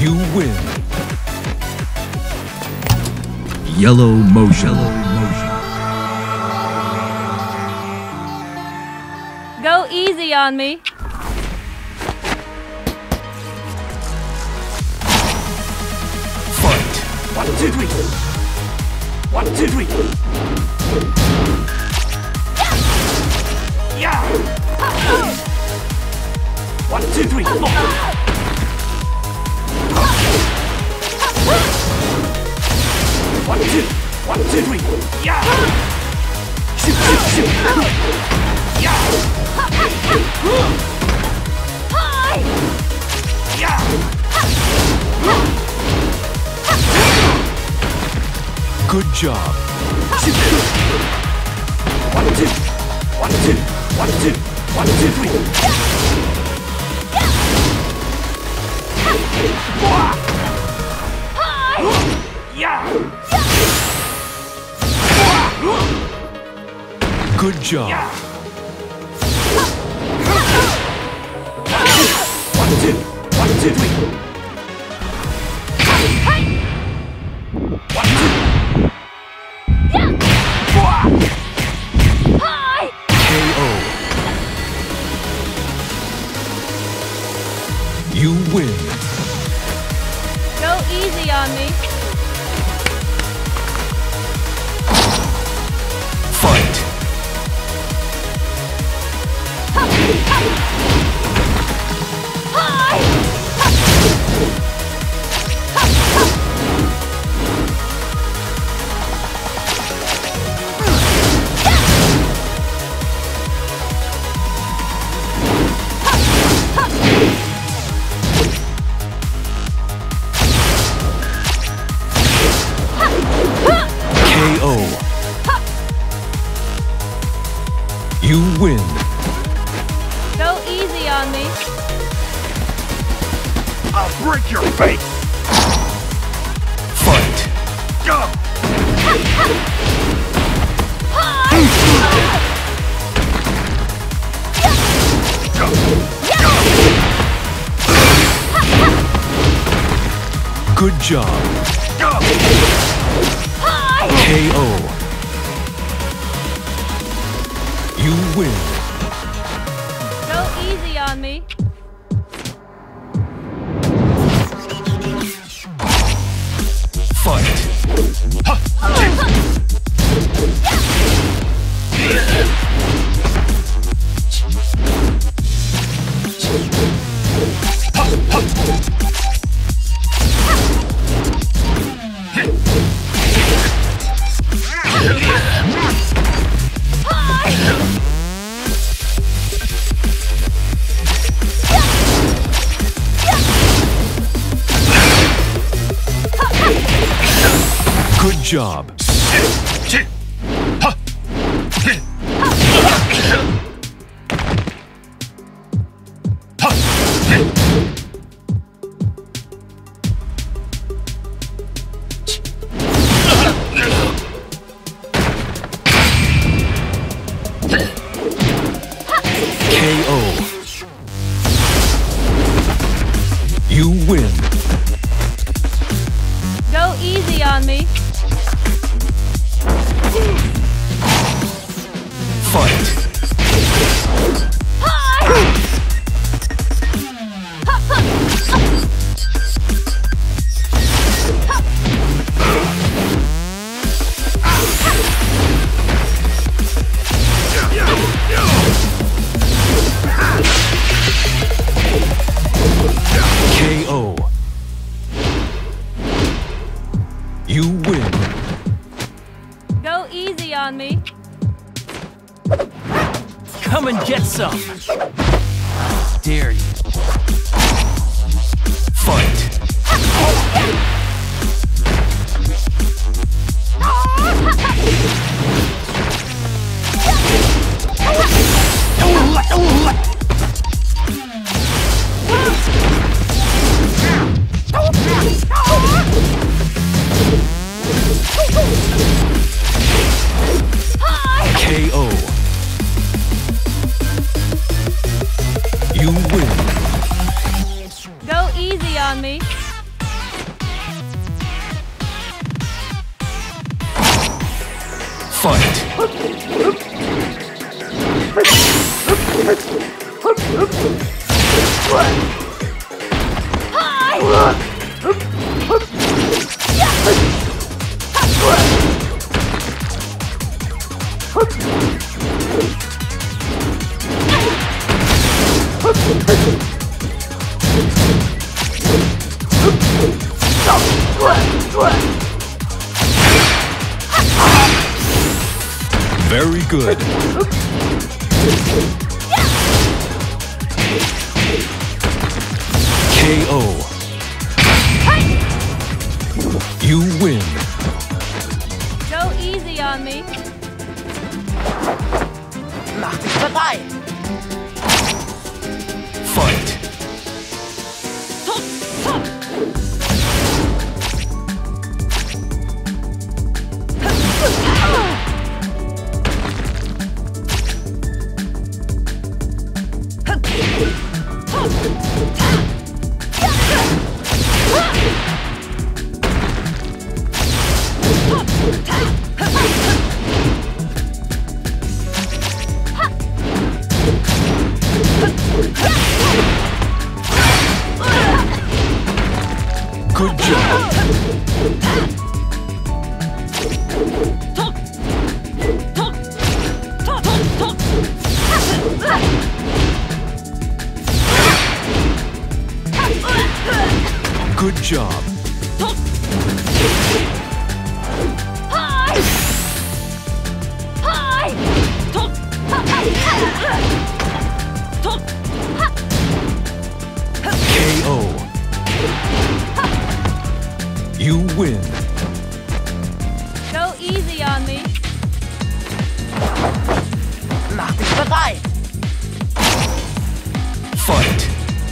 You win. YellowMotion. Go easy on me. Fight. 1, 2, 3. 1, 2, 3. Yeah. 1, 2, 3. 4. 1, 2. 1, 2, 3. Yeah. Shoot, shoot, shoot. Yeah. Yeah. Good job. Shoot. 1, 2. 1, 2. 1, 2. 1, 2, 3. Yeah. Good job. 1, 2. 1, 2, 3. 1, 2. KO. You win. Go easy on me. Fight. KO. You win. Go easy on me. I'll break your face. Fight. Go. Go. Good job. Go. KO. You win. Go easy on me. Fight. Good job. KO. You win. Go easy on me. Fight. KO. You win. Go easy on me. Come and get some. Dare you. Fight. KO. You win. Go easy on me. Very good. KO. You win. Go easy on me. Mach dich bereit. Fight. Good job. Good job. KO. You win. Go easy on me. Mach dich bereit. Fight.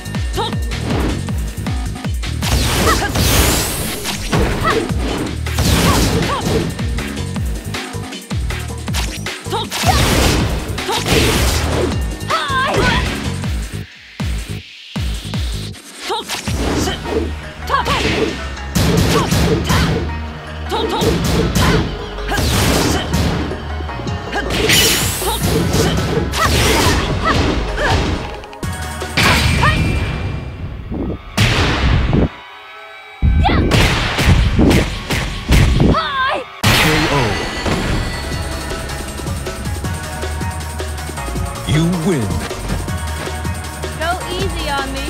You win. Go easy on me.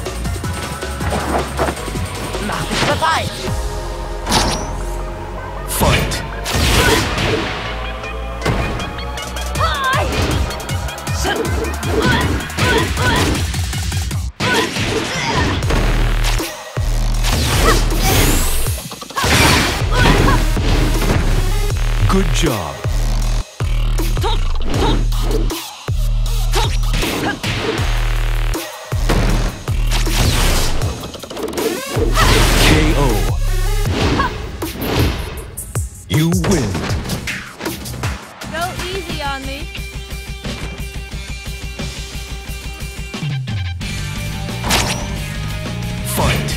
Mach dich bereit. Fight. Good job. KO. You win. Go easy on me. Fight.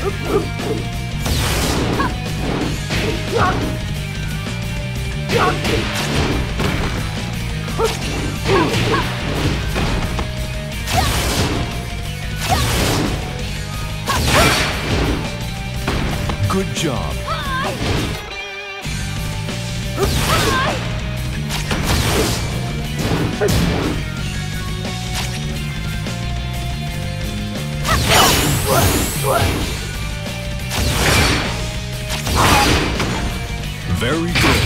Good job. Very good.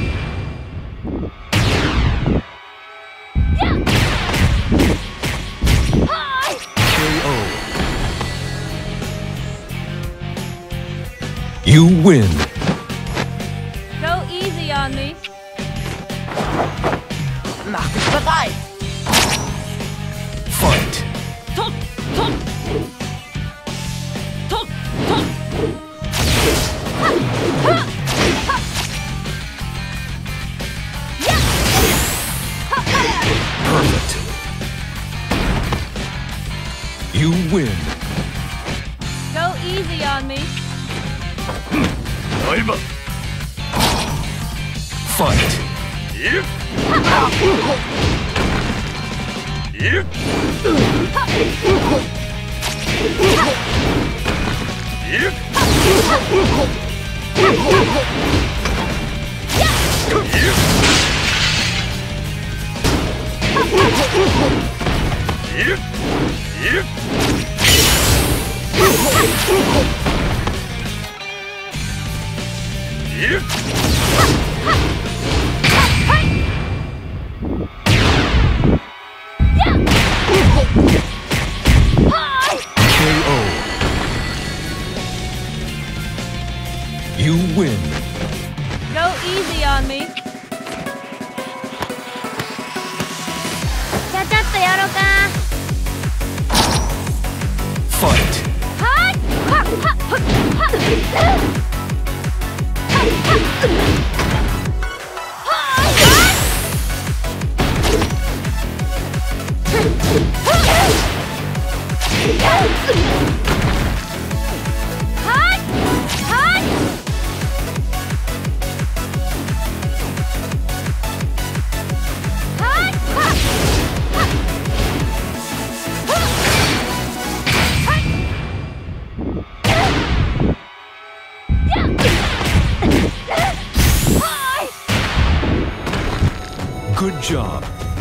KO. You win. Go easy on me. Mach dich bereit. Fight. Perfect. You win. Go easy on me. Fight. You win. Go easy on me. ちゃちゃっとやろうか。 Fight. はっはっはっはっはっ Good job.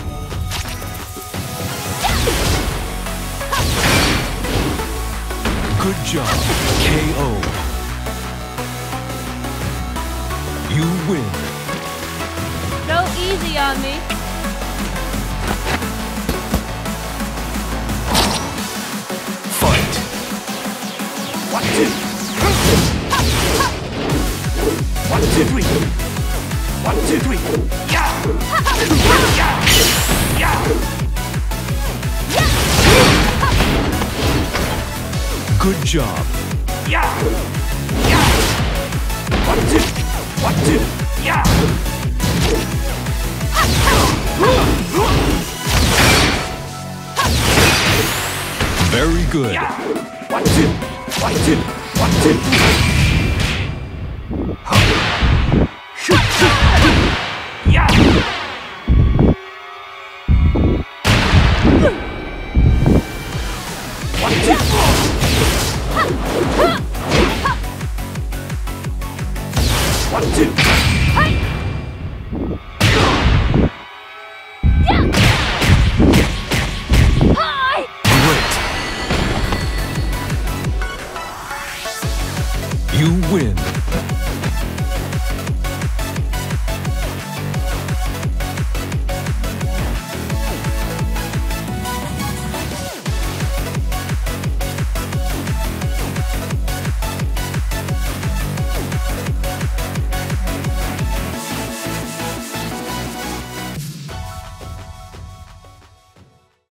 Good job. KO. You win. Go easy on me. Fight. 1, 2. 1, 2, 3. 1, 2, 3. Yeah! Yeah! Yeah! Good job. Yeah! Yeah! 1, 2. 1, 2. Yeah! Very good. Yeah! 1, 2. 1, 2. 1, 2. Yeah! 1, 2. 1, 2. Great. You win.